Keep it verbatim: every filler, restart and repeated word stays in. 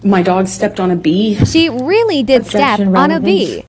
My dog stepped on a bee. She really did step Objection on a relevant. bee.